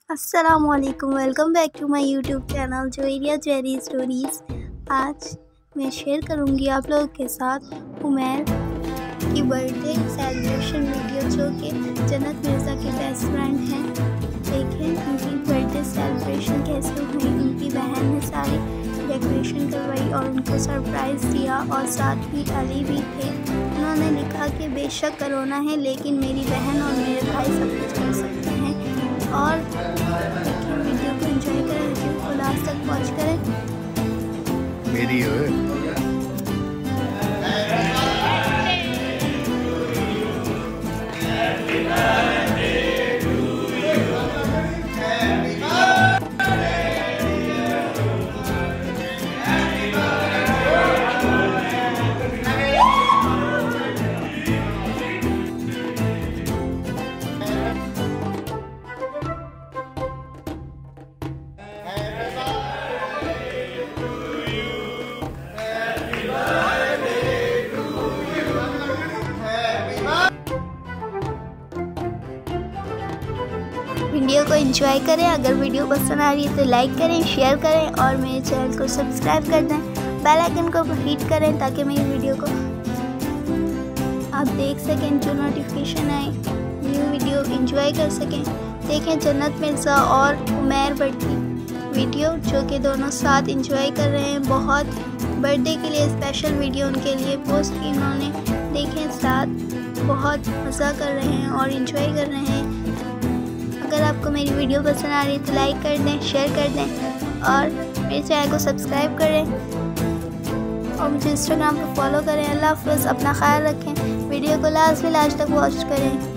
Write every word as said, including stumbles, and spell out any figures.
अस्सलामुअलैकुम, welcome back to my YouTube channel Javeria Jerry stories. आज मैं शेयर करूंगी आप लोगों के साथ उमर की बर्थडे सेलिब्रेशन वीडियो, जो कि जन्नत मिर्ज़ा के बेस्ट फ्रेंड हैं। देखें उनकी बर्थडे सेलिब्रेशन कैसे हुई। उनकी बहन ने सारी डेकोरेशन करवाई और उनको सरप्राइज़ दिया, और साथ ही अली भी थे। उन्होंने लिखा कि बेशक कोरोना है, लेकिन मेरी बहन और मेरे भाई सब कुछ कर सकते हैं। और वीडियो को एंजॉय करें, वीडियो को लास्ट तक वॉच करें। मेरी वीडियो को एंजॉय करें। अगर वीडियो पसंद आ रही है तो लाइक करें, शेयर करें और मेरे चैनल को सब्सक्राइब कर दें। बेल आइकन को हिट करें ताकि मेरी वीडियो को आप देख सकें, जो नोटिफिकेशन आए न्यू वीडियो एंजॉय कर सकें। देखें जन्नत मिर्ज़ा और उमर बट की वीडियो, जो कि दोनों साथ एंजॉय कर रहे हैं। बहुत बर्थडे के लिए स्पेशल वीडियो उनके लिए पोस्ट की उन्होंने। देखें साथ बहुत मज़ा कर रहे हैं और एंजॉय कर रहे हैं। अगर आपको मेरी वीडियो पसंद आ रही है तो लाइक कर दें, शेयर कर दें और मेरे चैनल को सब्सक्राइब करें और मुझे इंस्टाग्राम पर फॉलो करें। अल्लाह हाफ़िज़, अपना ख्याल रखें। वीडियो को लास्ट में लास्ट तक वॉच करें।